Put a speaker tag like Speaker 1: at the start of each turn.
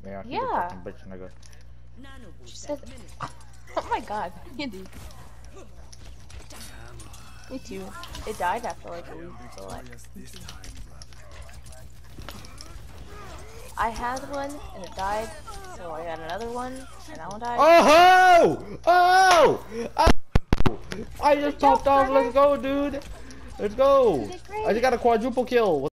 Speaker 1: Yeah.
Speaker 2: He's a
Speaker 1: Yeah.
Speaker 2: fucking bitch, nigga.
Speaker 1: She said, oh my god, Andy. Me too. It died after like a week, so like. I had one and it died, so I got another one and that one died.
Speaker 2: Oh! Oh! Oh! I just popped off. Let's go, dude. Let's go. I just got a quadruple kill.